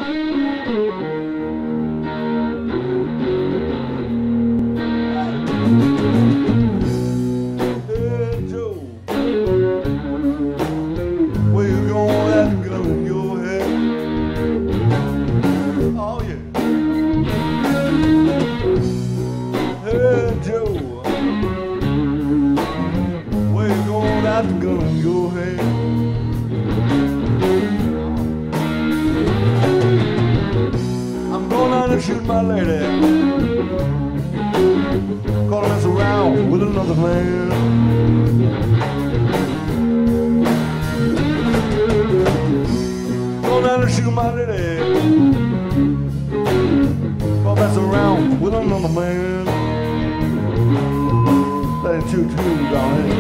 Shoot my lady, gonna mess around with another man. Go down and shoot my lady, gonna mess around with another man. That ain't too darling.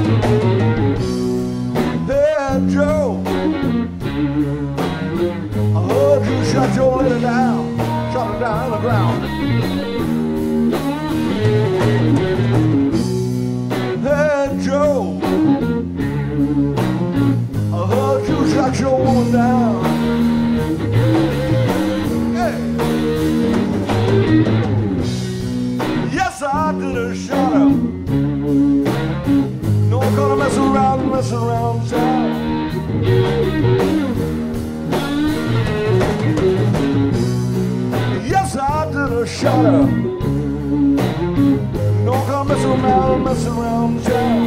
Hey Joe, I heard you shot your lady down. Shot her down on the ground. Hey Joe, I heard you shot your woman down. Hey. Yes, I did a shot her. No, I'm gonna mess around town. Yes, I did a shot her. No, I'm gonna mess around town.